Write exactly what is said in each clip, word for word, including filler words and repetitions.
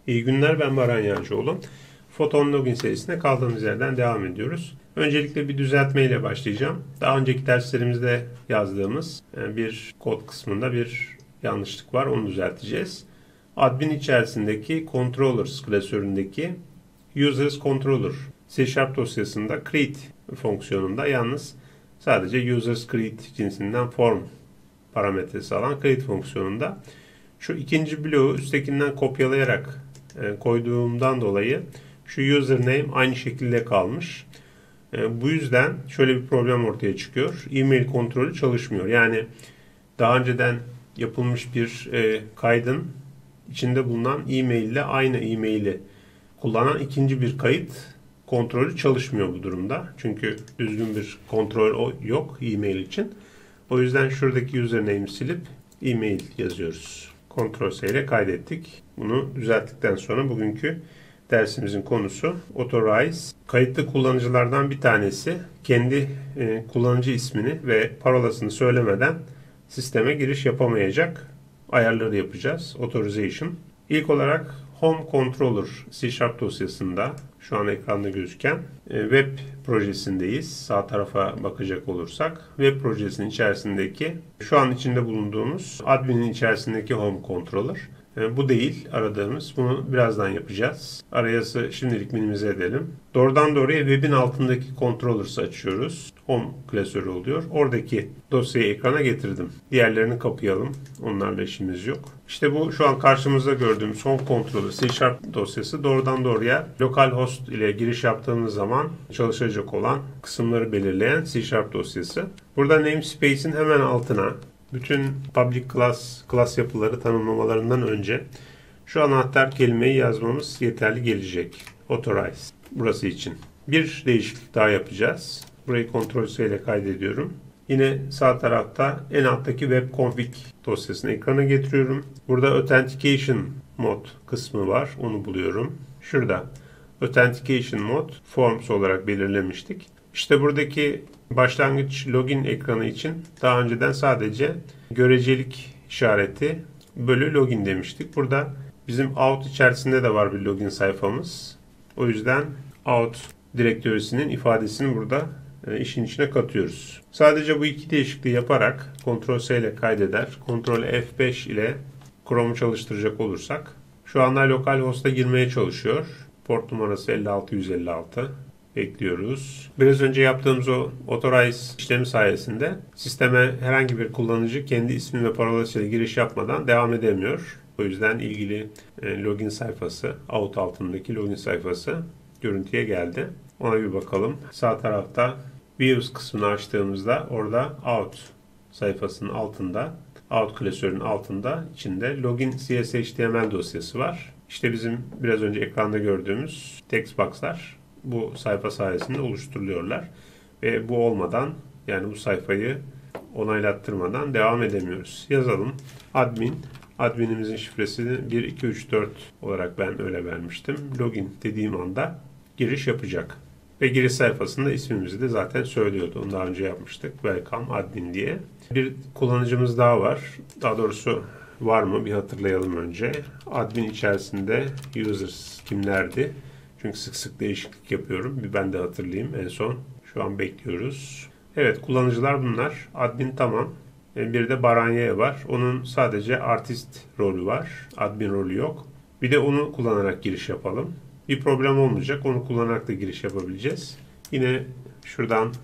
İyi günler, ben Baran Yağcıoğlu. Photon Login serisine kaldığımız yerden devam ediyoruz. Öncelikle bir düzeltme ile başlayacağım. Daha önceki derslerimizde yazdığımız bir kod kısmında bir yanlışlık var. Onu düzelteceğiz. Admin içerisindeki controllers klasöründeki users controller C Sharp dosyasında create fonksiyonunda yalnız sadece users create cinsinden form parametresi alan create fonksiyonunda şu ikinci bloğu üsttekinden kopyalayarak e, koyduğumdan dolayı şu username aynı şekilde kalmış. E, bu yüzden şöyle bir problem ortaya çıkıyor. E-mail kontrolü çalışmıyor. Yani daha önceden yapılmış bir e, kaydın içinde bulunan e-mail ile aynı e-maili kullanan ikinci bir kayıt kontrolü çalışmıyor bu durumda. Çünkü düzgün bir kontrol yok e-mail için. O yüzden şuradaki username'i silip e-mail yazıyoruz. Ctrl-S ile kaydettik. Bunu düzelttikten sonra bugünkü dersimizin konusu Authorize. Kayıtlı kullanıcılardan bir tanesi kendi e, kullanıcı ismini ve parolasını söylemeden sisteme giriş yapamayacak ayarları yapacağız. Authorization. İlk olarak Home Controller C Sharp dosyasında şu an ekranda gözüken web projesindeyiz. Sağ tarafa bakacak olursak web projesinin içerisindeki şu an içinde bulunduğumuz admin'in içerisindeki Home Controller. Bu değil aradığımız. Bunu birazdan yapacağız. Arayası şimdilik minimize edelim. Doğrudan doğruya web'in altındaki controllers'ı açıyoruz. Home klasörü oluyor. Oradaki dosyayı ekrana getirdim. Diğerlerini kapayalım. Onlarla işimiz yok. İşte bu şu an karşımızda gördüğümüz Home Controller C Sharp dosyası doğrudan doğruya localhost ile giriş yaptığımız zaman çalışacak olan kısımları belirleyen C Sharp dosyası. Burada namespace'in hemen altına bütün public class, class yapıları tanımlamalarından önce şu anahtar kelimeyi yazmamız yeterli gelecek. Authorize. Burası için. Bir değişiklik daha yapacağız. Burayı Ctrl-S ile kaydediyorum. Yine sağ tarafta en alttaki web config dosyasını ekrana getiriyorum. Burada Authentication Mode kısmı var. Onu buluyorum. Şurada Authentication Mode Forms olarak belirlemiştik. İşte buradaki başlangıç login ekranı için daha önceden sadece görecelik işareti bölü login demiştik. Burada bizim out içerisinde de var bir login sayfamız. O yüzden out direktörüsünün ifadesini burada e, işin içine katıyoruz. Sadece bu iki değişikliği yaparak Ctrl-S ile kaydeder. Ctrl-F beş ile Chrome'u çalıştıracak olursak şu anda localhost'a girmeye çalışıyor. Port numarası elli altı yüz elli altı. Bekliyoruz. Biraz önce yaptığımız o Authorize işlemi sayesinde sisteme herhangi bir kullanıcı kendi ismi ve parolasıyla giriş yapmadan devam edemiyor. O yüzden ilgili login sayfası, out altındaki login sayfası görüntüye geldi. Ona bir bakalım. Sağ tarafta Views kısmını açtığımızda orada out sayfasının altında, out klasörünün altında içinde login C S H T M L dosyası var. İşte bizim biraz önce ekranda gördüğümüz text box'lar bu sayfa sayesinde oluşturuluyorlar. Ve bu olmadan, yani bu sayfayı onaylattırmadan devam edemiyoruz. Yazalım. Admin. Adminimizin şifresini bir iki üç dört olarak ben öyle vermiştim. Login dediğim anda giriş yapacak. Ve giriş sayfasında ismimizi de zaten söylüyordu. Onu daha önce yapmıştık. Welcome admin diye. Bir kullanıcımız daha var. Daha doğrusu var mı? Bir hatırlayalım önce. Admin içerisinde users kimlerdi? Çünkü sık sık değişiklik yapıyorum. Bir ben de hatırlayayım en son. Şu an bekliyoruz. Evet, kullanıcılar bunlar. Admin tamam. Bir de Baranye var. Onun sadece artist rolü var. Admin rolü yok. Bir de onu kullanarak giriş yapalım. Bir problem olmayacak. Onu kullanarak da giriş yapabileceğiz. Yine şuradan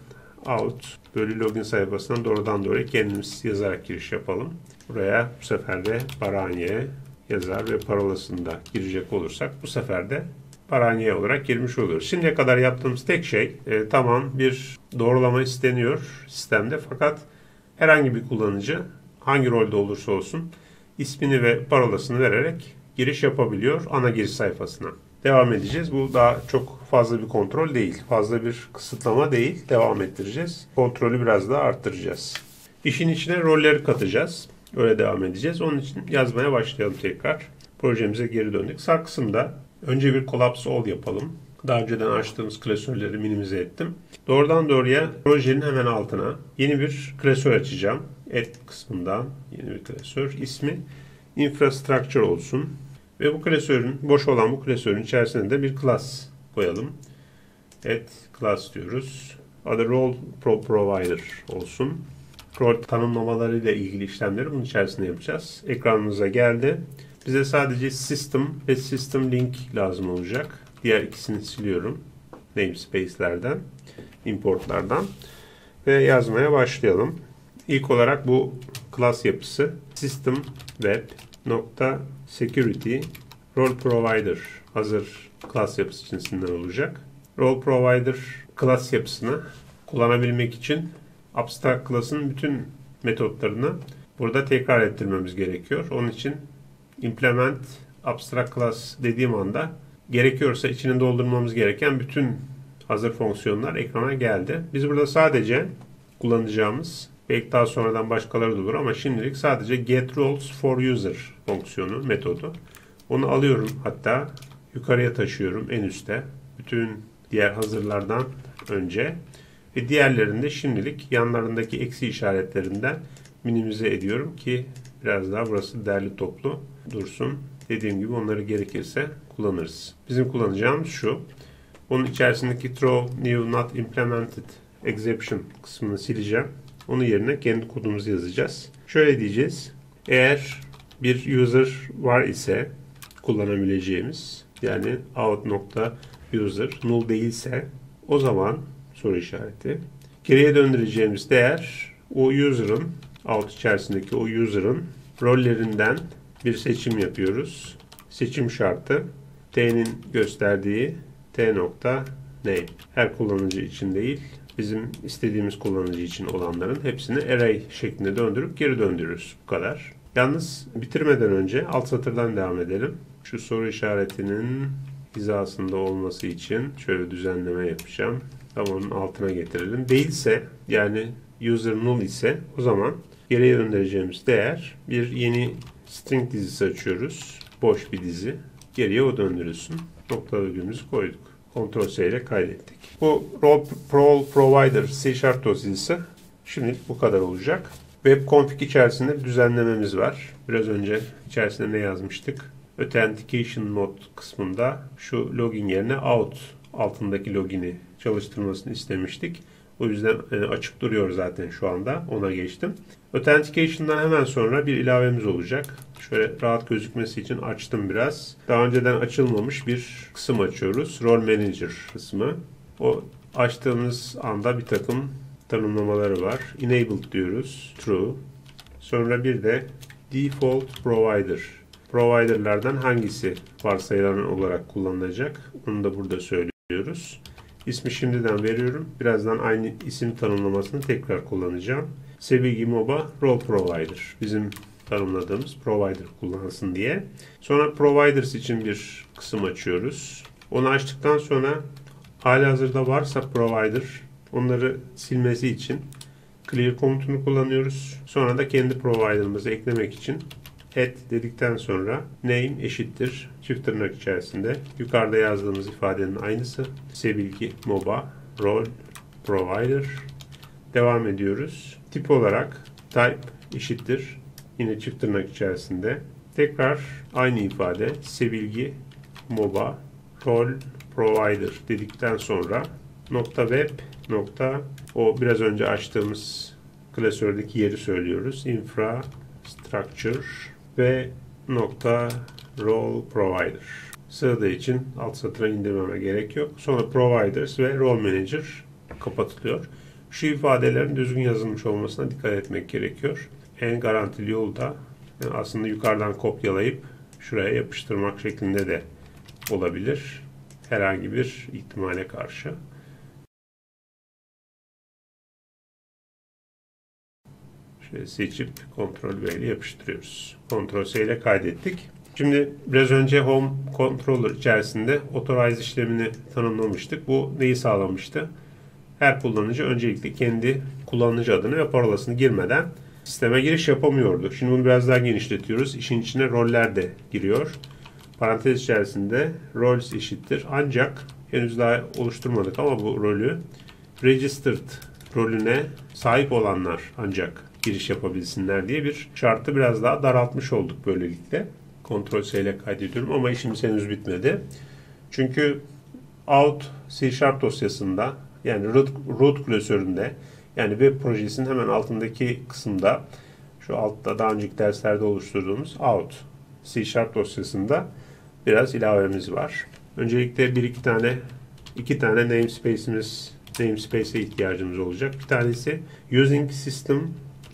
out bölü login sayfasından doğrudan doğruya kendimiz yazarak giriş yapalım. Buraya bu sefer de Baranye yazar ve parolasını da girecek olursak bu sefer de Baranye olarak girmiş oluyoruz. Şimdiye kadar yaptığımız tek şey e, tamam bir doğrulama isteniyor sistemde, fakat herhangi bir kullanıcı hangi rolde olursa olsun ismini ve parolasını vererek giriş yapabiliyor ana giriş sayfasına. Devam edeceğiz. Bu daha çok fazla bir kontrol değil. Fazla bir kısıtlama değil. Devam ettireceğiz. Kontrolü biraz daha arttıracağız. İşin içine rolleri katacağız. Öyle devam edeceğiz. Onun için yazmaya başlayalım tekrar. Projemize geri döndük. Sağ kısımda önce bir collapse all yapalım. Daha önceden açtığımız klasörleri minimize ettim. Doğrudan doğruya projenin hemen altına yeni bir klasör açacağım. Add kısmından yeni bir klasör. İsmi Infrastructure olsun. Ve bu klasörün, boş olan bu klasörün içerisine de bir class koyalım. Add class diyoruz. Adı role pro provider olsun. Rol tanımlamalarıyla ilgili işlemleri bunun içerisinde yapacağız. Ekranımıza geldi. Bize sadece system ve system link lazım olacak. Diğer ikisini siliyorum. Namespace'lerden, importlardan. Ve yazmaya başlayalım. İlk olarak bu class yapısı system web nokta security role provider hazır class yapısı cinsinden olacak. Role provider class yapısını kullanabilmek için abstract class'ın bütün metotlarını burada tekrar ettirmemiz gerekiyor. Onun için implement abstract class dediğim anda gerekiyorsa içini doldurmamız gereken bütün hazır fonksiyonlar ekrana geldi. Biz burada sadece kullanacağımız, belki daha sonradan başkaları da olur ama şimdilik sadece get roles for user fonksiyonu, metodu. Onu alıyorum, hatta yukarıya taşıyorum en üste. Bütün diğer hazırlardan önce ve diğerlerini de şimdilik yanlarındaki eksi işaretlerinden minimize ediyorum ki biraz daha burası derli toplu dursun. Dediğim gibi onları gerekirse kullanırız. Bizim kullanacağımız şu. Onun içerisindeki throw new not implemented exception kısmını sileceğim. Onun yerine kendi kodumuzu yazacağız. Şöyle diyeceğiz. Eğer bir user var ise kullanabileceğimiz, yani out.user null değilse, o zaman soru işareti. Geriye döndüreceğimiz değer o user'ın, out içerisindeki o user'ın rollerinden bir seçim yapıyoruz. Seçim şartı t'nin gösterdiği t.name. Her kullanıcı için değil, bizim istediğimiz kullanıcı için olanların hepsini array şeklinde döndürüp geri döndürürüz. Bu kadar. Yalnız bitirmeden önce alt satırdan devam edelim. Şu soru işaretinin hizasında olması için şöyle düzenleme yapacağım. Tam onun altına getirelim. Değilse, yani user null ise, o zaman geriye göndereceğimiz değer bir yeni string dizisi açıyoruz. Boş bir dizi. Geriye o döndürülsün. Nokta virgülümüzü koyduk. Ctrl C ile kaydettik. Bu role pro provider C Sharp dosyası şimdilik bu kadar olacak. Web config içerisinde bir düzenlememiz var. Biraz önce içerisinde ne yazmıştık? Authentication mode kısmında şu login yerine out altındaki login'i çalıştırmasını istemiştik. O yüzden açık duruyor zaten şu anda. Ona geçtim. Authentication'dan hemen sonra bir ilavemiz olacak. Şöyle rahat gözükmesi için açtım biraz. Daha önceden açılmamış bir kısım açıyoruz. Role Manager kısmı. O açtığımız anda bir takım tanımlamaları var. Enabled diyoruz. True. Sonra bir de Default Provider. Provider'lardan hangisi varsayılan olarak kullanılacak? Onu da burada söylüyoruz. İsmi şimdiden veriyorum. Birazdan aynı isim tanımlamasını tekrar kullanacağım. Sebilgi Moba Role Provider. Bizim tanımladığımız provider kullansın diye. Sonra providers için bir kısım açıyoruz. Onu açtıktan sonra halihazırda varsa provider, onları silmesi için clear komutunu kullanıyoruz. Sonra da kendi provider'ımızı eklemek için add dedikten sonra name eşittir çift tırnak içerisinde yukarıda yazdığımız ifadenin aynısı. Sebilgi Moba Role Provider. Devam ediyoruz. Tip olarak type eşittir yine çift tırnak içerisinde. Tekrar aynı ifade Sebilgi Moba Role Provider dedikten sonra nokta web nokta o biraz önce açtığımız klasördeki yeri söylüyoruz. Infrastructure ve nokta role provider. Sığdığı için alt satıra indirmeme gerek yok. Sonra providers ve role manager kapatılıyor. Şu ifadelerin düzgün yazılmış olmasına dikkat etmek gerekiyor. En garantili yol da yani aslında yukarıdan kopyalayıp şuraya yapıştırmak şeklinde de olabilir. Herhangi bir ihtimale karşı. Şöyle seçip Ctrl V ile yapıştırıyoruz. Ctrl C ile kaydettik. Şimdi biraz önce Home Controller içerisinde Authorize işlemini tanımlamıştık. Bu neyi sağlamıştı? Her kullanıcı öncelikle kendi kullanıcı adını ve parolasını girmeden sisteme giriş yapamıyordu. Şimdi bunu biraz daha genişletiyoruz. İşin içine roller de giriyor. Parantez içerisinde roles eşittir. Ancak henüz daha oluşturmadık ama bu rolü registered rolüne sahip olanlar ancak giriş yapabilsinler diye bir şartı biraz daha daraltmış olduk böylelikle. Ctrl S ile kaydediyorum ama işimiz henüz bitmedi. Çünkü out C Sharp dosyasında, yani root, root klasöründe, yani web projesinin hemen altındaki kısımda, şu altta daha önceki derslerde oluşturduğumuz out C Sharp dosyasında biraz ilavemiz var. Öncelikle bir iki tane iki tane namespace'imiz namespace'e ihtiyacımız olacak. Bir tanesi using system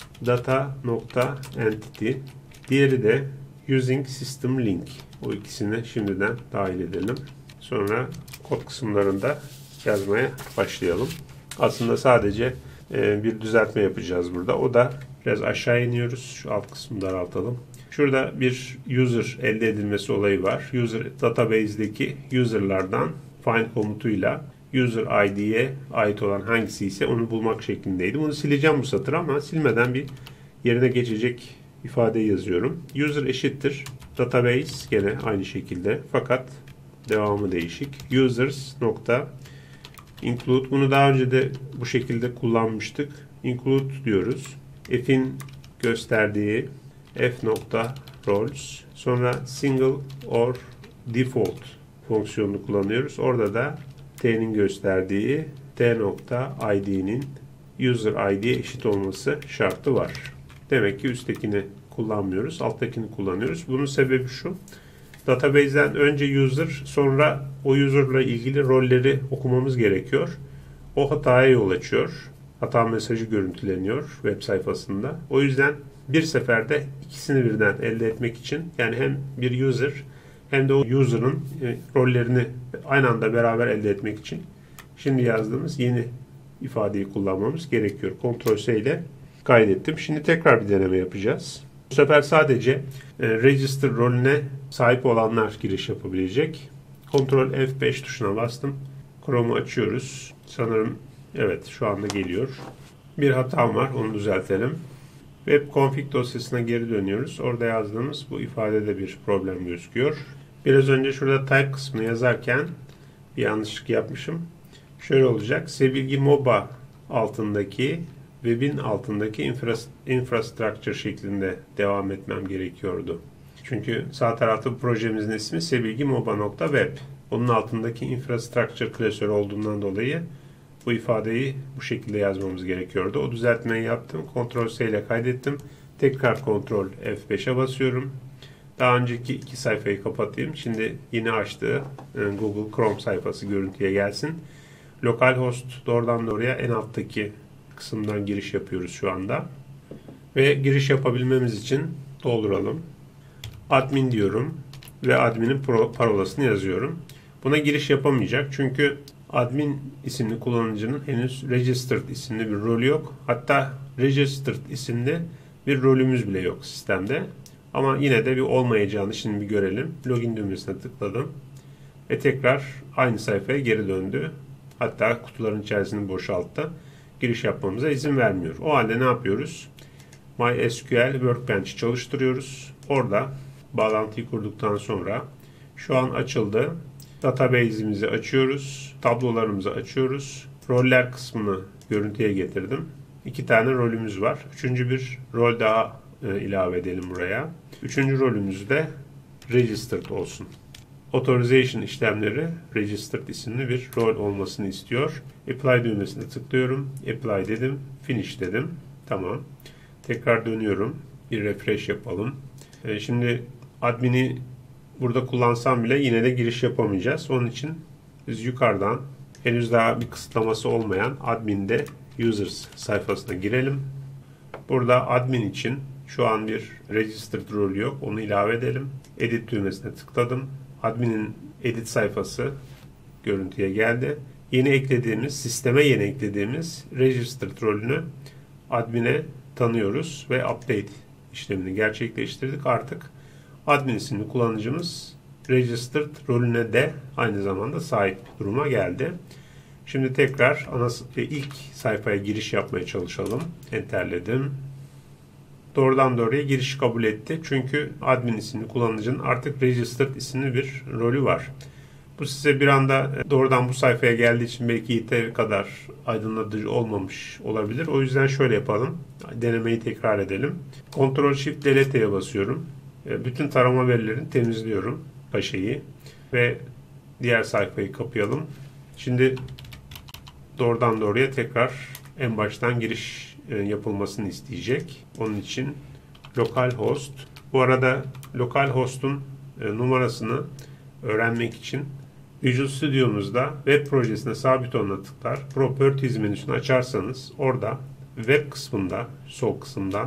data nokta entity, diğeri de using system link. O ikisini şimdiden dahil edelim. Sonra kod kısımlarında yazmaya başlayalım. Aslında sadece e, bir düzeltme yapacağız burada. O da biraz aşağı iniyoruz. Şu alt kısmı daraltalım. Şurada bir user elde edilmesi olayı var. User database'deki user'lardan find komutuyla user I D'ye ait olan hangisi ise onu bulmak şeklindeydi. Bunu sileceğim bu satır ama silmeden bir yerine geçecek ifadeyi yazıyorum. User eşittir database, gene aynı şekilde fakat devamı değişik. Users nokta include, bunu daha önce de bu şekilde kullanmıştık. Include diyoruz. F'in gösterdiği f nokta roles, sonra single or default fonksiyonunu kullanıyoruz. Orada da t'nin gösterdiği t nokta id'nin user I D'ye eşit olması şartı var. Demek ki üsttekini kullanmıyoruz, alttakini kullanıyoruz. Bunun sebebi şu: database'den önce user, sonra o user'la ilgili rolleri okumamız gerekiyor. O hataya yol açıyor. Hata mesajı görüntüleniyor web sayfasında. O yüzden bir seferde ikisini birden elde etmek için, yani hem bir user hem de o user'ın rollerini aynı anda beraber elde etmek için şimdi yazdığımız yeni ifadeyi kullanmamız gerekiyor. Ctrl S ile kaydettim. Şimdi tekrar bir deneme yapacağız. Bu sefer sadece register rolüne sahip olanlar giriş yapabilecek. Ctrl F beş tuşuna bastım. Chrome'u açıyoruz. Sanırım evet, şu anda geliyor. Bir hatam var, onu düzeltelim. Web config dosyasına geri dönüyoruz. Orada yazdığımız bu ifadede bir problem gözüküyor. Biraz önce şurada type kısmını yazarken bir yanlışlık yapmışım. Şöyle olacak: Sebilgi Moba altındaki, web'in altındaki infrastructure şeklinde devam etmem gerekiyordu. Çünkü sağ tarafta projemizin ismi sebilgi moba nokta web. Onun altındaki infrastructure klasörü olduğundan dolayı bu ifadeyi bu şekilde yazmamız gerekiyordu. O düzeltmeyi yaptım. Ctrl S ile kaydettim. Tekrar Ctrl F beşe basıyorum. Daha önceki iki sayfayı kapatayım. Şimdi yeni açtığı Google Chrome sayfası görüntüye gelsin. Localhost doğrudan doğruya en alttaki kısımdan giriş yapıyoruz şu anda. Ve giriş yapabilmemiz için dolduralım. Admin diyorum ve adminin parolasını yazıyorum. Buna giriş yapamayacak çünkü admin isimli kullanıcının henüz registered isimli bir rolü yok. Hatta registered isimli bir rolümüz bile yok sistemde. Ama yine de bir olmayacağını şimdi bir görelim. Login düğmesine tıkladım ve tekrar aynı sayfaya geri döndü. Hatta kutuların içerisini boşalttı. Giriş yapmamıza izin vermiyor. O halde ne yapıyoruz? MySQL Workbench çalıştırıyoruz. Orada bağlantıyı kurduktan sonra şu an açıldı. Database'imizi açıyoruz. Tablolarımızı açıyoruz. Roller kısmını görüntüye getirdim. İki tane rolümüz var. Üçüncü bir rol daha e, ilave edelim buraya. Üçüncü rolümüz de registered olsun. Authorization işlemleri registered isimli bir rol olmasını istiyor. Apply düğmesine tıklıyorum. Apply dedim. Finish dedim. Tamam. Tekrar dönüyorum. Bir refresh yapalım. E, şimdi admin'i burada kullansam bile yine de giriş yapamayacağız. Onun için biz yukarıdan henüz daha bir kısıtlaması olmayan admin'de users sayfasına girelim. Burada admin için şu an bir registered role yok. Onu ilave edelim. Edit düğmesine tıkladım. Admin'in edit sayfası görüntüye geldi. Yeni eklediğimiz, sisteme yeni eklediğimiz registered rolünü admin'e tanıyoruz ve update işlemini gerçekleştirdik. Artık admin isimli kullanıcımız registered rolüne de aynı zamanda sahip duruma geldi. Şimdi tekrar ana ilk sayfaya giriş yapmaya çalışalım. Enterledim. Doğrudan doğruya giriş kabul etti. Çünkü admin isimli kullanıcının artık registered isimli bir rolü var. Bu size bir anda doğrudan bu sayfaya geldiği için belki yeteri kadar aydınlatıcı olmamış olabilir. O yüzden şöyle yapalım. Denemeyi tekrar edelim. Ctrl Shift Delete'ye basıyorum. Bütün tarama verilerini temizliyorum. Kaşeyi ve diğer sayfayı kapayalım. Şimdi doğrudan doğruya tekrar en baştan giriş yapılmasını isteyecek. Onun için localhost. Bu arada localhost'un numarasını öğrenmek için Visual Studio'muzda web projesine sabit olana tıklar. Properties menüsünü açarsanız orada web kısmında, sol kısımdan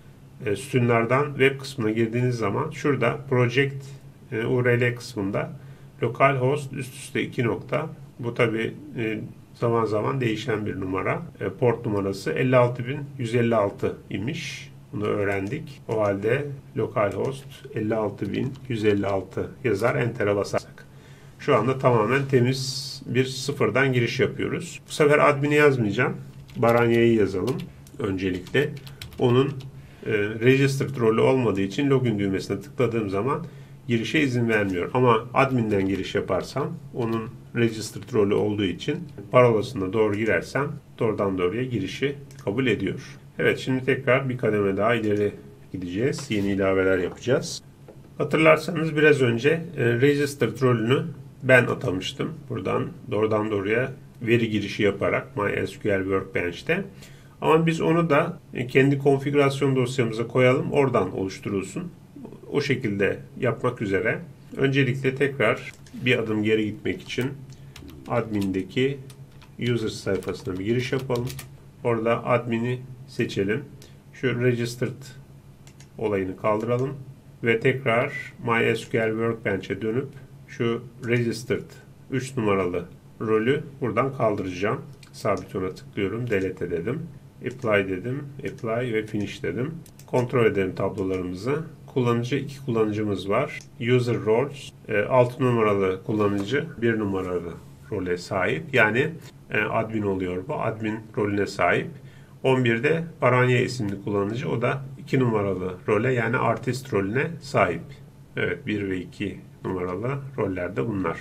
sütunlardan web kısmına girdiğiniz zaman şurada project U R L kısmında localhost üst üste iki nokta. Bu tabi zaman zaman değişen bir numara. Port numarası elli altı bin yüz elli altı imiş. Bunu öğrendik. O halde localhost elli altı bin yüz elli altı yazar, enter'e basarsak. Şu anda tamamen temiz bir sıfırdan giriş yapıyoruz. Bu sefer admin'i yazmayacağım. Baranya'yı yazalım öncelikle. Onun e, registered rolü olmadığı için login düğmesine tıkladığım zaman girişe izin vermiyor. Ama admin'den giriş yaparsam onun registered rolü olduğu için parolasına doğru girersem doğrudan doğruya girişi kabul ediyor. Evet, şimdi tekrar bir kademe daha ileri gideceğiz. Yeni ilaveler yapacağız. Hatırlarsanız biraz önce e, registered rolünü ben atamıştım. Buradan doğrudan doğruya veri girişi yaparak MySQL Workbench'te. Ama biz onu da kendi konfigürasyon dosyamıza koyalım. Oradan oluşturulsun. O şekilde yapmak üzere. Öncelikle tekrar bir adım geri gitmek için admin'deki user sayfasına bir giriş yapalım. Orada admin'i seçelim. Şu registered olayını kaldıralım. Ve tekrar MySQL Workbench'e dönüp şu registered üç numaralı rolü buradan kaldıracağım. Sabit ona tıklıyorum. Delete dedim. Apply dedim. Apply ve Finish dedim. Kontrol edelim tablolarımızı. Kullanıcı iki kullanıcımız var. User roles altı numaralı kullanıcı bir numaralı role sahip. Yani admin oluyor bu. Admin rolüne sahip. on birde Baranya isimli kullanıcı. O da iki numaralı role yani artist rolüne sahip. Evet, bir ve iki numaralı rollerde bunlar.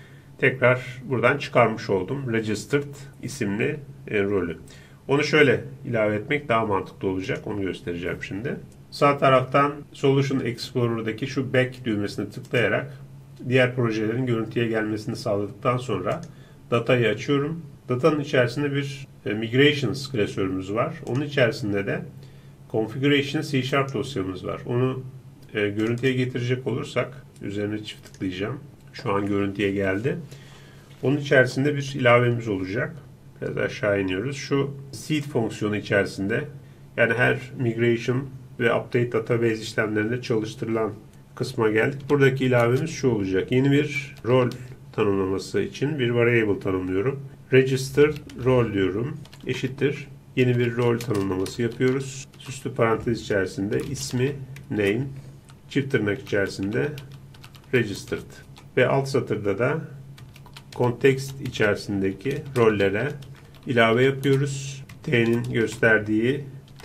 Tekrar buradan çıkarmış oldum. Registered isimli e, rolü. Onu şöyle ilave etmek daha mantıklı olacak. Onu göstereceğim şimdi. Sağ taraftan Solution Explorer'daki şu back düğmesine tıklayarak diğer projelerin görüntüye gelmesini sağladıktan sonra datayı açıyorum. Datanın içerisinde bir e, Migrations klasörümüz var. Onun içerisinde de Configuration C Sharp dosyamız var. Onu e, görüntüye getirecek olursak üzerine çift tıklayacağım. Şu an görüntüye geldi. Onun içerisinde bir ilavemiz olacak. Biraz aşağı iniyoruz. Şu seed fonksiyonu içerisinde yani her migration ve update database işlemlerinde çalıştırılan kısma geldik. Buradaki ilavemiz şu olacak. Yeni bir rol tanımlaması için bir variable tanımlıyorum. Register role diyorum. Eşittir. Yeni bir rol tanımlaması yapıyoruz. Süslü parantez içerisinde ismi name, çift tırnak içerisinde registered ve alt satırda da context içerisindeki rollere ilave yapıyoruz. T'nin gösterdiği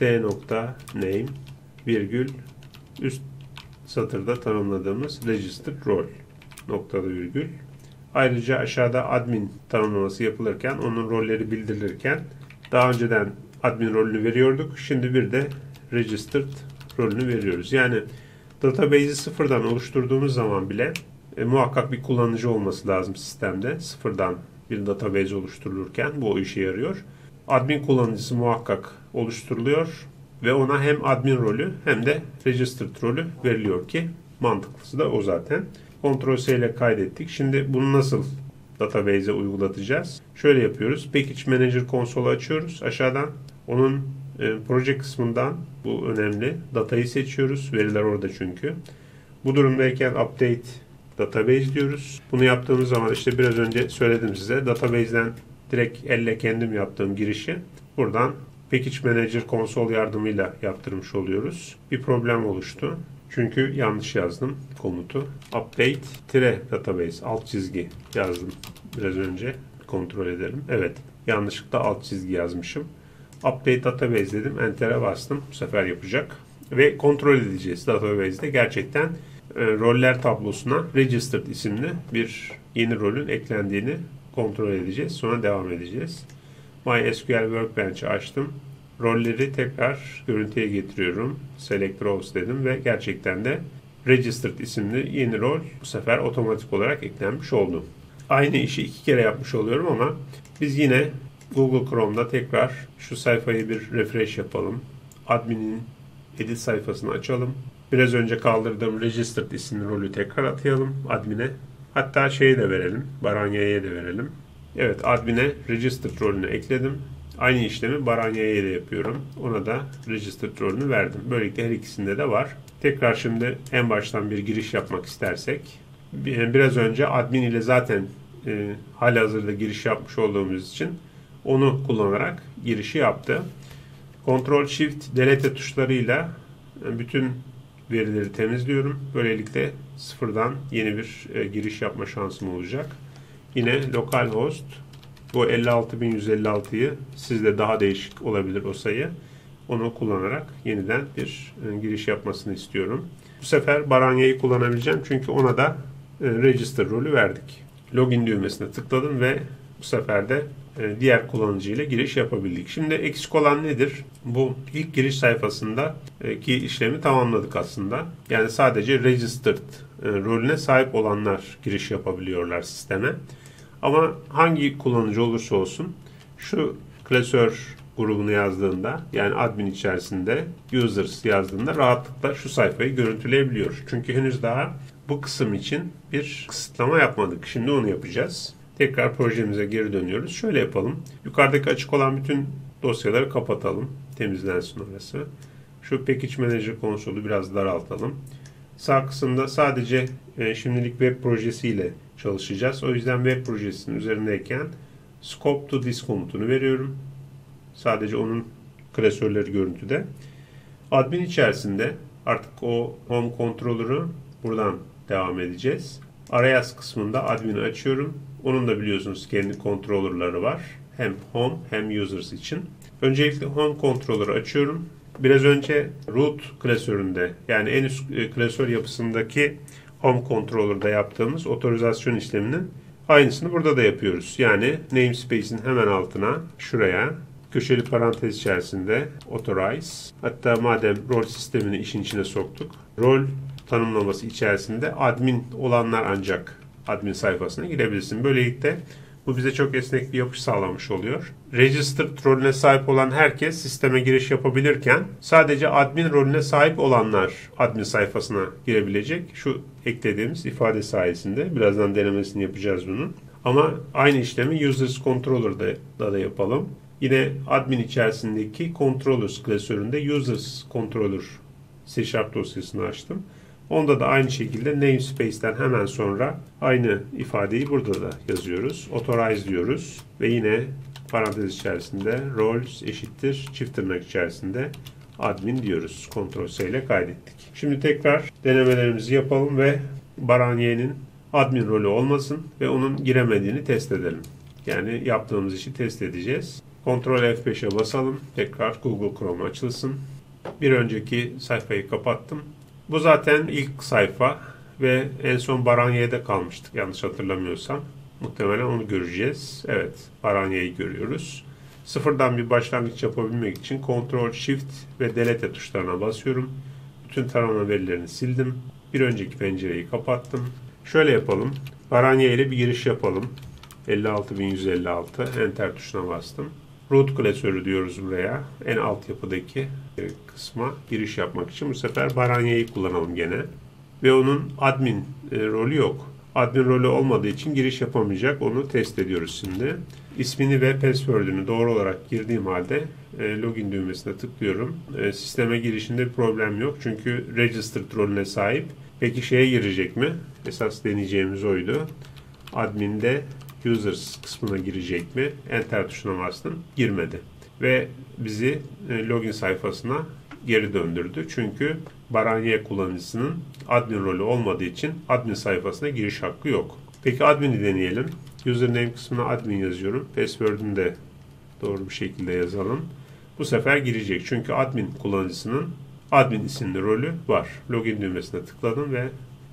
t.name virgül üst satırda tanımladığımız registered role noktalı virgül. Ayrıca aşağıda admin tanımlaması yapılırken onun rolleri bildirilirken daha önceden admin rolünü veriyorduk. Şimdi bir de registered rolünü veriyoruz. Yani database'i sıfırdan oluşturduğumuz zaman bile e, muhakkak bir kullanıcı olması lazım sistemde. Sıfırdan bir database oluşturulurken bu o işe yarıyor. Admin kullanıcısı muhakkak oluşturuluyor ve ona hem admin rolü hem de registered rolü veriliyor ki mantıklısı da o zaten. Ctrl S ile kaydettik. Şimdi bunu nasıl database'e uygulatacağız? Şöyle yapıyoruz. Package Manager konsolu açıyoruz. Aşağıdan onun e, proje kısmından bu önemli. Datayı seçiyoruz. Veriler orada çünkü. Bu durumdayken Update Database diyoruz. Bunu yaptığımız zaman işte biraz önce söyledim size. Database'den direkt elle kendim yaptığım girişi buradan Package Manager konsol yardımıyla yaptırmış oluyoruz. Bir problem oluştu. Çünkü yanlış yazdım komutu. Update-database alt çizgi yazdım biraz önce. Kontrol edelim. Evet. Yanlışlıkla alt çizgi yazmışım. Update database dedim. Enter'e bastım. Bu sefer yapacak. Ve kontrol edeceğiz database'de. Gerçekten e, roller tablosuna registered isimli bir yeni rolün eklendiğini kontrol edeceğiz. Sonra devam edeceğiz. MySQL Workbench'i açtım. Rolleri tekrar görüntüye getiriyorum. Select rows dedim ve gerçekten de Registered isimli yeni rol bu sefer otomatik olarak eklenmiş oldu. Aynı işi iki kere yapmış oluyorum ama biz yine Google Chrome'da tekrar şu sayfayı bir refresh yapalım. Admin'in edit sayfasını açalım. Biraz önce kaldırdığım Registered isimli rolü tekrar atayalım admin'e. Hatta şeyi de verelim. Baranya'ya de verelim. Evet, admin'e Registered rolünü ekledim. Aynı işlemi Baranya'ya da yapıyorum. Ona da Registered rolünü verdim. Böylelikle her ikisinde de var. Tekrar şimdi en baştan bir giriş yapmak istersek. Biraz önce admin ile zaten e, halihazırda giriş yapmış olduğumuz için onu kullanarak girişi yaptı. Ctrl Shift Delete tuşlarıyla bütün verileri temizliyorum. Böylelikle sıfırdan yeni bir e, giriş yapma şansım olacak. Yine localhost bu elli altı bin yüz elli altıyı sizde daha değişik olabilir o sayı. Onu kullanarak yeniden bir e, giriş yapmasını istiyorum. Bu sefer Baranya'yı kullanabileceğim çünkü ona da e, Register rolü verdik. Login düğmesine tıkladım ve bu sefer de e, diğer kullanıcı ile giriş yapabildik. Şimdi eksik olan nedir? Bu ilk giriş sayfasındaki işlemi tamamladık aslında. Yani sadece Registered e, rolüne sahip olanlar giriş yapabiliyorlar sisteme. Ama hangi kullanıcı olursa olsun şu klasör grubunu yazdığında, yani admin içerisinde users yazdığında rahatlıkla şu sayfayı görüntüleyebiliyor. Çünkü henüz daha bu kısım için bir kısıtlama yapmadık. Şimdi onu yapacağız. Tekrar projemize geri dönüyoruz. Şöyle yapalım. Yukarıdaki açık olan bütün dosyaları kapatalım. Temizlensin orası. Şu Package Manager konsolü biraz daraltalım. Sağ kısımda sadece e, şimdilik web projesiyle çalışacağız. O yüzden web projesinin üzerindeyken Scope to This komutunu veriyorum. Sadece onun klasörleri görüntüde. Admin içerisinde artık o Home Controller'ı buradan devam edeceğiz. Arayaz kısmında admin'i açıyorum. Onun da biliyorsunuz kendi controller'ları var. Hem Home hem Users için. Öncelikle Home Controller'ı açıyorum. Biraz önce root klasöründe, yani en üst klasör yapısındaki Home Controller'da yaptığımız otorizasyon işleminin aynısını burada da yapıyoruz. Yani namespace'in hemen altına şuraya köşeli parantez içerisinde authorize, hatta madem rol sistemini işin içine soktuk, rol tanımlaması içerisinde admin olanlar ancak admin sayfasına girebilirsin. Böylelikle bu bize çok esnek bir yapış sağlamış oluyor. Registered rolüne sahip olan herkes sisteme giriş yapabilirken sadece admin rolüne sahip olanlar admin sayfasına girebilecek. Şu eklediğimiz ifade sayesinde birazdan denemesini yapacağız bunun. Ama aynı işlemi Users Controller'da da, da yapalım. Yine admin içerisindeki Controllers klasöründe Users Controller C Sharp dosyasını açtım. Onda da aynı şekilde namespace'ten hemen sonra aynı ifadeyi burada da yazıyoruz. Authorize diyoruz ve yine parantez içerisinde roles eşittir çift tırnak içerisinde admin diyoruz. Ctrl S ile kaydettik. Şimdi tekrar denemelerimizi yapalım ve Baranya'nın admin rolü olmasın ve onun giremediğini test edelim. Yani yaptığımız işi test edeceğiz. Ctrl F beşe basalım. Tekrar Google Chrome açılsın. Bir önceki sayfayı kapattım. Bu zaten ilk sayfa ve en son Baranya'da kalmıştık yanlış hatırlamıyorsam. Muhtemelen onu göreceğiz. Evet, Baranya'yı görüyoruz. Sıfırdan bir başlangıç yapabilmek için Ctrl Shift ve Delete tuşlarına basıyorum. Bütün tarama verilerini sildim. Bir önceki pencereyi kapattım. Şöyle yapalım. Baranya ile bir giriş yapalım. elli altı bin yüz elli altı Enter tuşuna bastım. Root klasörü diyoruz buraya. En alt yapıdaki kısma giriş yapmak için bu sefer Baranya'yı kullanalım gene. Ve onun admin e, rolü yok. Admin rolü olmadığı için giriş yapamayacak. Onu test ediyoruz şimdi. İsmini ve password'ünü doğru olarak girdiğim halde e, login düğmesine tıklıyorum. E, sisteme girişinde bir problem yok. Çünkü registered rolüne sahip. Peki şeye girecek mi? Esas deneyeceğimiz oydu. Admin'de users kısmına girecek mi? Enter tuşuna bastım. Girmedi. Ve bizi e, login sayfasına geri döndürdü. Çünkü Baranya kullanıcısının admin rolü olmadığı için admin sayfasına giriş hakkı yok. Peki admin'i deneyelim. Username kısmına admin yazıyorum. Password'ünü de doğru bir şekilde yazalım. Bu sefer girecek. Çünkü admin kullanıcısının admin isimli rolü var. Login düğmesine tıkladım ve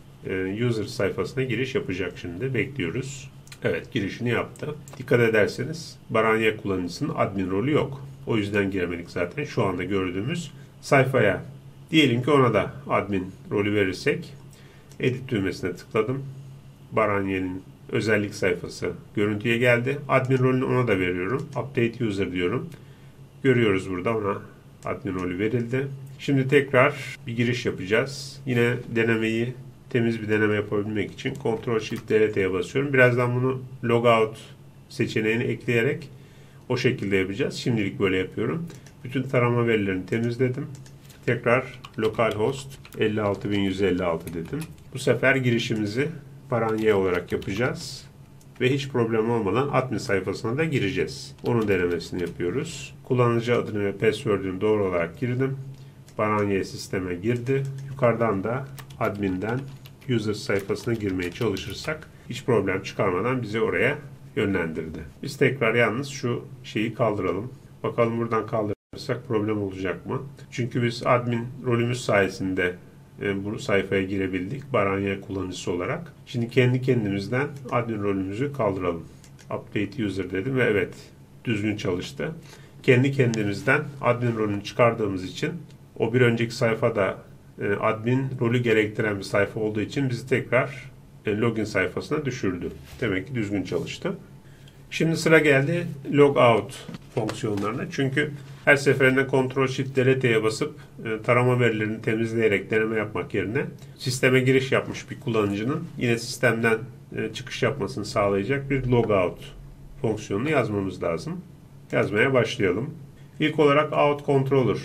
e, user sayfasına giriş yapacak şimdi. Bekliyoruz. Evet, girişini yaptı. Dikkat ederseniz Baranya kullanıcısının admin rolü yok. O yüzden giremedik zaten. Şu anda gördüğümüz sayfaya Diyelim ki ona da admin rolü verirsek, edit düğmesine tıkladım. Baraniye'nin özellik sayfası görüntüye geldi. Admin rolünü ona da veriyorum. Update user diyorum. Görüyoruz burada ona admin rolü verildi. Şimdi tekrar bir giriş yapacağız. Yine denemeyi, temiz bir deneme yapabilmek için Ctrl Shift Delete'ye basıyorum. Birazdan bunu logout seçeneğini ekleyerek o şekilde yapacağız. Şimdilik böyle yapıyorum. Bütün tarama verilerini temizledim. Tekrar localhost elli altı bin yüz elli altı dedim. Bu sefer girişimizi Baraniye olarak yapacağız. Ve hiç problem olmadan admin sayfasına da gireceğiz. Onun denemesini yapıyoruz. Kullanıcı adını ve password'ünü doğru olarak girdim. Baraniye sisteme girdi. Yukarıdan da admin'den user sayfasına girmeye çalışırsak hiç problem çıkarmadan bizi oraya yönlendirdi. Biz tekrar yalnız şu şeyi kaldıralım. Bakalım buradan kaldırırsak problem olacak mı? Çünkü biz admin rolümüz sayesinde bu sayfaya girebildik Baraniye kullanıcısı olarak. Şimdi kendi kendimizden admin rolümüzü kaldıralım. Update user dedim ve evet, düzgün çalıştı. Kendi kendimizden admin rolünü çıkardığımız için o bir önceki sayfada admin rolü gerektiren bir sayfa olduğu için bizi tekrar login sayfasına düşürdü. Demek ki düzgün çalıştı. Şimdi sıra geldi logout fonksiyonlarına. Çünkü her seferinde Ctrl Shift Delete'ye basıp e, tarama verilerini temizleyerek deneme yapmak yerine sisteme giriş yapmış bir kullanıcının yine sistemden e, çıkış yapmasını sağlayacak bir logout fonksiyonunu yazmamız lazım. Yazmaya başlayalım. İlk olarak out controller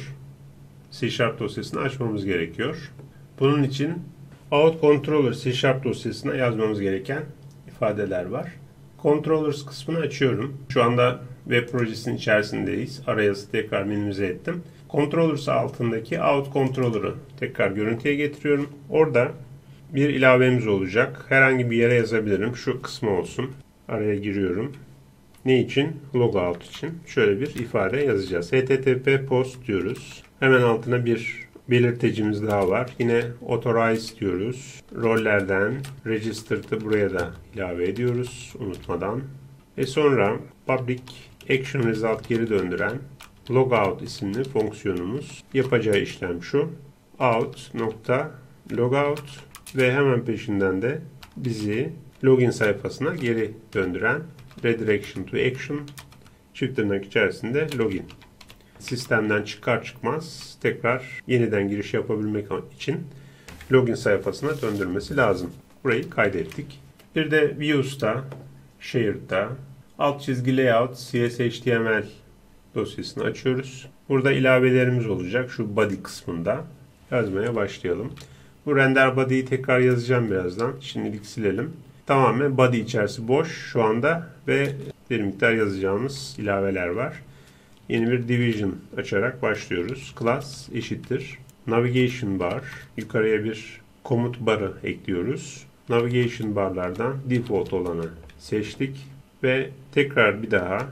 C Sharp dosyasını açmamız gerekiyor. Bunun için out controller C Sharp dosyasına yazmamız gereken ifadeler var. Controllers kısmını açıyorum. Şu anda web projesinin içerisindeyiz. Arayazı tekrar minimize ettim. Controllers altındaki out controller'ı tekrar görüntüye getiriyorum. Orada bir ilavemiz olacak. Herhangi bir yere yazabilirim. Şu kısmı olsun. Araya giriyorum. Ne için? Logout için. Şöyle bir ifade yazacağız. H T T P post diyoruz. Hemen altına bir belirtecimiz daha var. Yine authorize diyoruz. Rollerden registered'ı buraya da ilave ediyoruz unutmadan. Ve sonra public action result geri döndüren logout isimli fonksiyonumuz. Yapacağı işlem şu. Out nokta logout ve hemen peşinden de bizi login sayfasına geri döndüren redirection to action çift tırnak içerisinde login. Sistemden çıkar çıkmaz tekrar yeniden giriş yapabilmek için login sayfasına döndürmesi lazım. Burayı kaydettik. Bir de Views'ta, Shared'da alt çizgi layout C S H T M L dosyasını açıyoruz. Burada ilavelerimiz olacak şu body kısmında. Yazmaya başlayalım. Bu render body'yi tekrar yazacağım birazdan. Şimdilik silelim. Tamamen body içerisi boş şu anda ve bir miktar yazacağımız ilaveler var. Yeni bir division açarak başlıyoruz. Class eşittir navigation bar. Yukarıya bir komut barı ekliyoruz. Navigation barlardan default olanı seçtik ve tekrar bir daha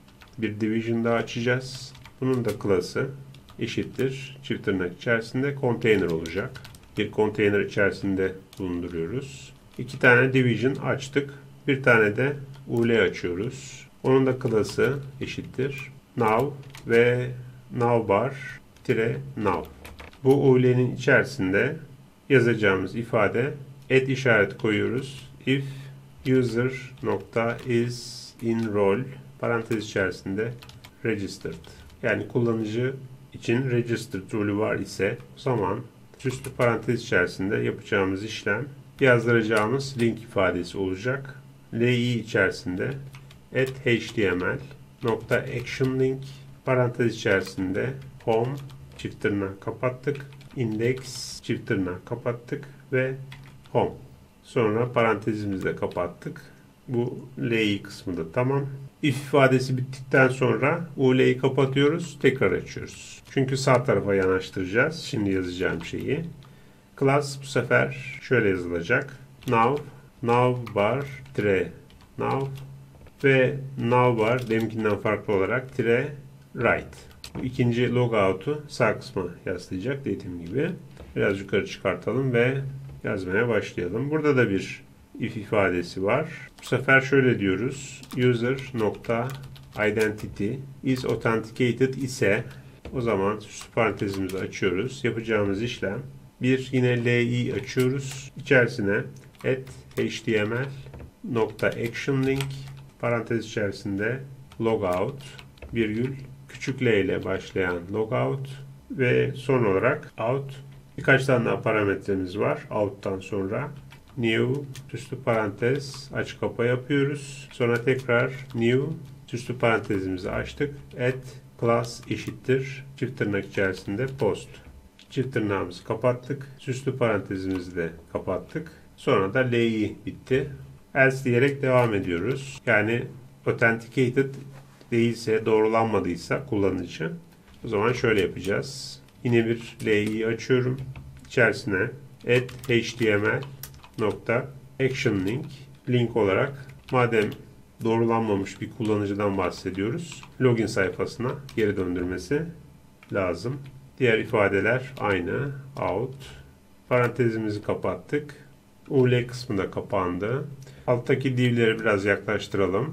bir division daha açacağız. Bunun da class'ı eşittir çift tırnak içerisinde container olacak. Bir container içerisinde bulunduruyoruz. İki tane division açtık. Bir tane de U L açıyoruz. Onun da class'ı eşittir now ve navbar tire now. Bu U L'nin içerisinde yazacağımız ifade add işareti koyuyoruz. If user nokta is in role parantez içerisinde registered. Yani kullanıcı için registered rolü var ise o zaman üstü parantez içerisinde yapacağımız işlem yazdıracağımız link ifadesi olacak. Li içerisinde add html nokta action link parantez içerisinde home çift tırnak kapattık. Index çift tırnak kapattık ve home. Sonra parantezimizi de kapattık. Bu Li kısmı da tamam. If ifadesi bittikten sonra U L'yi kapatıyoruz. Tekrar açıyoruz. Çünkü sağ tarafa yanaştıracağız. Şimdi yazacağım şeyi. Class bu sefer şöyle yazılacak. Now, now bar, tire, now ve now bar deminkinden farklı olarak tire, right. Bu ikinci logout'u sağ kısma yaslayacak dediğim gibi. Biraz yukarı çıkartalım ve yazmaya başlayalım. Burada da bir if ifadesi var. Bu sefer şöyle diyoruz. User nokta identity is authenticated ise O zaman süslü parantezimizi açıyoruz. Yapacağımız işlem bir yine li açıyoruz. İçerisine add html nokta action link parantez içerisinde logout virgül küçük l ile başlayan logout ve son olarak out. Birkaç tane daha parametremiz var. Out'tan sonra new süslü parantez aç kapa yapıyoruz. Sonra tekrar new süslü parantezimizi açtık. Add class eşittir çift tırnak içerisinde post. Çift tırnağımızı kapattık. Süslü parantezimizi de kapattık. Sonra da li bitti. Else diyerek devam ediyoruz. Yani authenticated değilse, doğrulanmadıysa kullanıcı. O zaman şöyle yapacağız. Yine bir li açıyorum. İçerisine add html nokta action link link olarak madem doğrulanmamış bir kullanıcıdan bahsediyoruz, login sayfasına geri döndürmesi lazım. Diğer ifadeler aynı. Out. Parantezimizi kapattık. Ul kısmı da kapandı. Alttaki divleri biraz yaklaştıralım.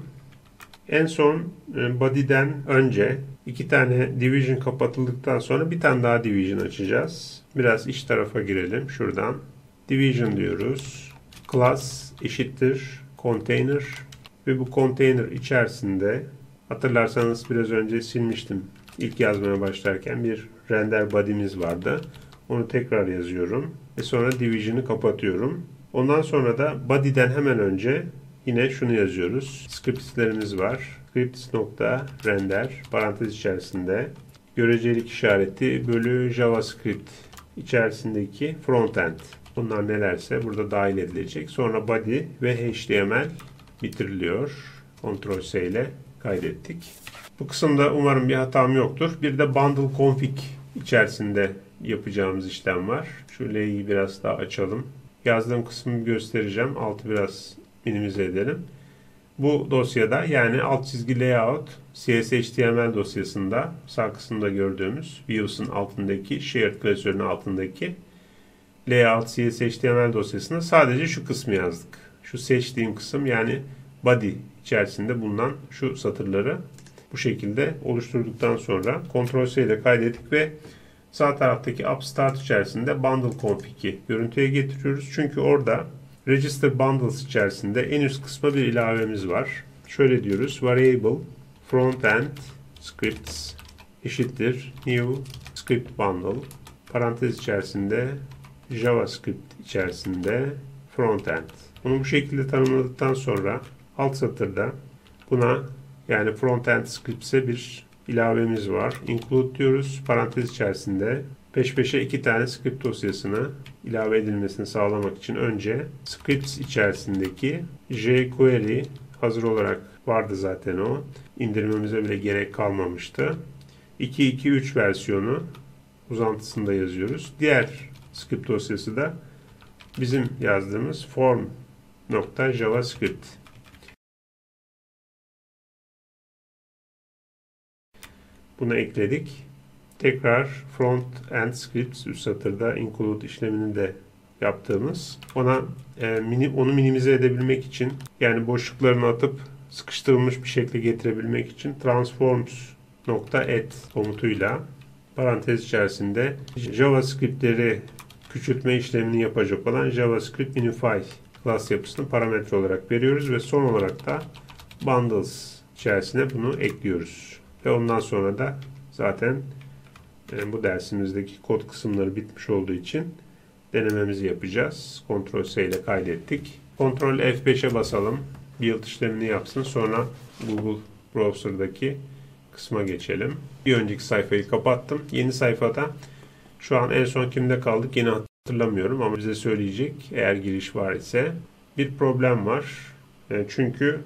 En son body'den önce iki tane division kapatıldıktan sonra bir tane daha division açacağız. Biraz iç tarafa girelim. Şuradan division diyoruz. Class eşittir container ve bu container içerisinde hatırlarsanız biraz önce silmiştim. İlk yazmaya başlarken bir render body'miz vardı. Onu tekrar yazıyorum ve sonra division'ı kapatıyorum. Ondan sonra da body'den hemen önce yine şunu yazıyoruz. Scripts'lerimiz var. Scripts.render parantez içerisinde görecelik işareti bölü JavaScript içerisindeki frontend. Bunlar nelerse burada dahil edilecek. Sonra body ve H T M L bitiriliyor. Ctrl S ile kaydettik. Bu kısımda umarım bir hatam yoktur. Bir de bundle config içerisinde yapacağımız işlem var. Şu L'yi biraz daha açalım. Yazdığım kısmı göstereceğim. Altı biraz minimize edelim. Bu dosyada yani alt çizgi layout C S H T M L dosyasında sağ kısımda gördüğümüz Views'un altındaki shared klasörünün altındaki layout C S H T M L dosyasında sadece şu kısmı yazdık. Şu seçtiğim kısım yani body içerisinde bulunan şu satırları bu şekilde oluşturduktan sonra Ctrl S ile kaydettik ve sağ taraftaki App Start içerisinde Bundle Config'i görüntüye getiriyoruz. Çünkü orada Register Bundles içerisinde en üst kısma bir ilavemiz var. Şöyle diyoruz. Variable frontend scripts eşittir new script bundle parantez içerisinde JavaScript içerisinde frontend. Bunu bu şekilde tanımladıktan sonra alt satırda buna yani frontend scripts'e bir ilavemiz var. Include diyoruz. Parantez içerisinde peş peşe iki tane script dosyasını ilave edilmesini sağlamak için önce scripts içerisindeki jQuery hazır olarak vardı zaten o. İndirmemize bile gerek kalmamıştı. iki nokta iki nokta üç versiyonu uzantısında yazıyoruz. Diğer script dosyası da bizim yazdığımız form.javascript. Bunu ekledik. Tekrar front end scripts üst satırda include işlemini de yaptığımız ona e, mini, onu minimize edebilmek için yani boşluklarını atıp sıkıştırılmış bir şekilde getirebilmek için transforms.add komutuyla parantez içerisinde JavaScript'leri küçültme işlemini yapacak olan JavaScript minify class yapısını parametre olarak veriyoruz ve son olarak da bundles içerisine bunu ekliyoruz. Ve ondan sonra da zaten e, bu dersimizdeki kod kısımları bitmiş olduğu için denememizi yapacağız. Ctrl S ile kaydettik. Ctrl F beşe basalım. Build işlemini yapsın. Sonra Google Browser'daki kısma geçelim. Bir önceki sayfayı kapattım. Yeni sayfada şu an en son kimde kaldık yine hatırlamıyorum ama bize söyleyecek eğer giriş var ise bir problem var. E, çünkü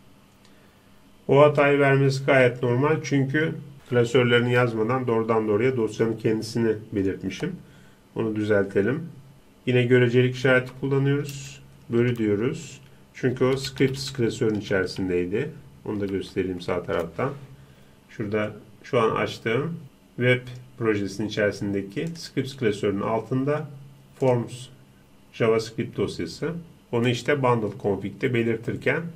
o hatayı vermesi gayet normal. Çünkü klasörlerini yazmadan doğrudan doğruya dosyanın kendisini belirtmişim. Onu düzeltelim. Yine görecelik işareti kullanıyoruz. Bölü diyoruz. Çünkü o scripts klasörün içerisindeydi. Onu da göstereyim sağ taraftan. Şurada şu an açtığım web projesinin içerisindeki scripts klasörünün altında forms JavaScript dosyası. Onu işte bundle config'te belirtirken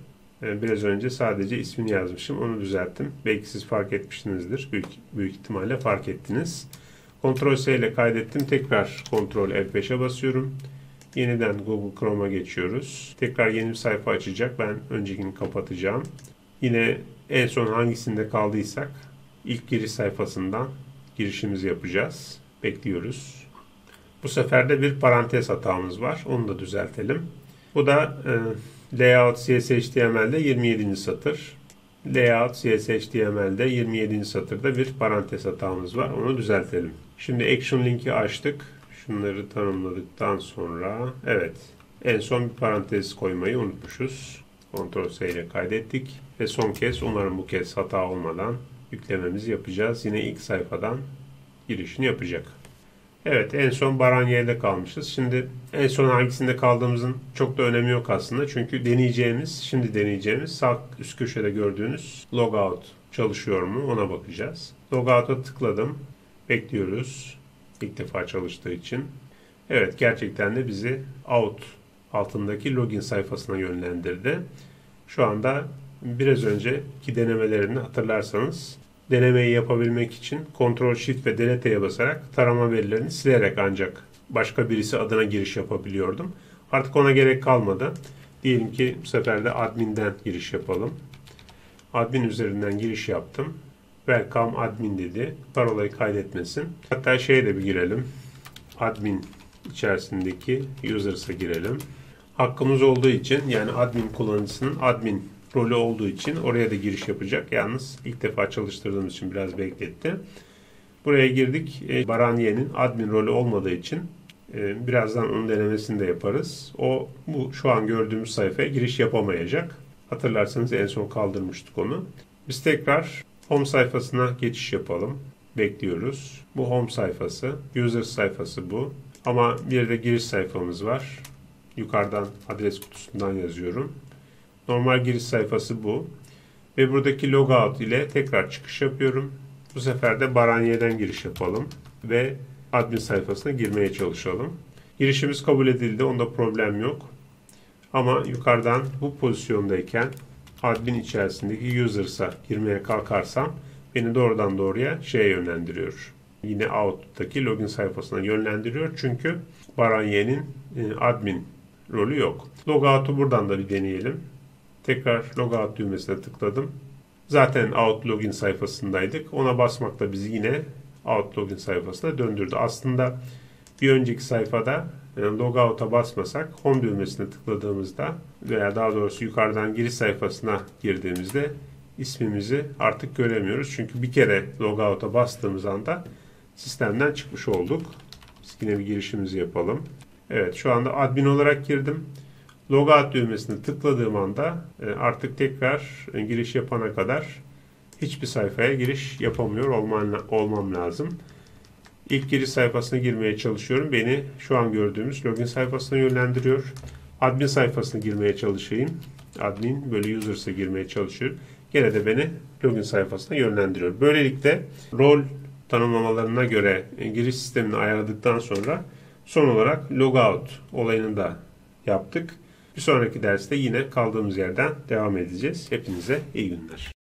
Biraz önce sadece ismini yazmışım. Onu düzelttim. Belki siz fark etmişsinizdir. Büyük, büyük ihtimalle fark ettiniz. Ctrl S ile kaydettim. Tekrar Ctrl F beşe basıyorum. Yeniden Google Chrome'a geçiyoruz. Tekrar yeni bir sayfa açacak. Ben öncekini kapatacağım. Yine en son hangisinde kaldıysak ilk giriş sayfasından girişimizi yapacağız. Bekliyoruz. Bu sefer de bir parantez hatamız var. Onu da düzeltelim. Bu da e, Layout C S H T M L'de yirmi yedinci satır. Layout C S H T M L'de yirmi yedinci satırda bir parantez hatamız var. Onu düzeltelim. Şimdi Action linki açtık. Şunları tanımladıktan sonra evet en son bir parantez koymayı unutmuşuz. Ctrl S ile kaydettik. Ve son kez umarım bu kez hata olmadan yüklememizi yapacağız. Yine ilk sayfadan girişini yapacak. Evet, en son Baranye'de kalmışız. Şimdi en son hangisinde kaldığımızın çok da önemi yok aslında. Çünkü deneyeceğimiz, şimdi deneyeceğimiz sağ üst köşede gördüğünüz logout çalışıyor mu ona bakacağız. Logout'a tıkladım. Bekliyoruz. İlk defa çalıştığı için. Evet, gerçekten de bizi out altındaki login sayfasına yönlendirdi. Şu anda biraz önceki denemelerini hatırlarsanız denemeyi yapabilmek için Ctrl Shift ve Delete'ye basarak tarama verilerini silerek ancak başka birisi adına giriş yapabiliyordum. Artık ona gerek kalmadı. Diyelim ki bu sefer de admin'den giriş yapalım. Admin üzerinden giriş yaptım. Welcome admin dedi. Parolayı kaydetmesin. Hatta şeye de bir girelim. Admin içerisindeki users'a girelim. Hakkımız olduğu için yani admin kullanıcısının admin rolü olduğu için oraya da giriş yapacak. Yalnız ilk defa çalıştırdığımız için biraz bekletti. Buraya girdik. E, Baranye'nin admin rolü olmadığı için e, birazdan onun denemesini de yaparız. O bu şu an gördüğümüz sayfaya giriş yapamayacak. Hatırlarsanız en son kaldırmıştık onu. Biz tekrar home sayfasına geçiş yapalım. Bekliyoruz. Bu home sayfası. User sayfası bu. Ama bir de giriş sayfamız var. Yukarıdan adres kutusundan yazıyorum. Normal giriş sayfası bu. Ve buradaki logout ile tekrar çıkış yapıyorum. Bu sefer de Baranye'den giriş yapalım. Ve admin sayfasına girmeye çalışalım. Girişimiz kabul edildi. Onda problem yok. Ama yukarıdan bu pozisyondayken admin içerisindeki users'a girmeye kalkarsam beni doğrudan doğruya şeye yönlendiriyor. Yine out'taki login sayfasına yönlendiriyor. Çünkü Baranye'nin admin rolü yok. Logout'u buradan da bir deneyelim. Tekrar logout düğmesine tıkladım. Zaten out login sayfasındaydık. Ona basmakla bizi yine out login sayfasına döndürdü. Aslında bir önceki sayfada yani logout'a basmasak home düğmesine tıkladığımızda veya daha doğrusu yukarıdan giriş sayfasına girdiğimizde ismimizi artık göremiyoruz. Çünkü bir kere logout'a bastığımız anda sistemden çıkmış olduk. Biz yine bir girişimizi yapalım. Evet, şu anda admin olarak girdim. Logout düğmesine tıkladığım anda artık tekrar giriş yapana kadar hiçbir sayfaya giriş yapamıyor olmam lazım. İlk giriş sayfasına girmeye çalışıyorum. Beni şu an gördüğümüz login sayfasına yönlendiriyor. Admin sayfasına girmeye çalışayım. Admin böyle users'a girmeye çalışıyorum. Gene de beni login sayfasına yönlendiriyor. Böylelikle rol tanımlamalarına göre giriş sistemini ayarladıktan sonra son olarak logout olayını da yaptık. Bir sonraki derste yine kaldığımız yerden devam edeceğiz. Hepinize iyi günler.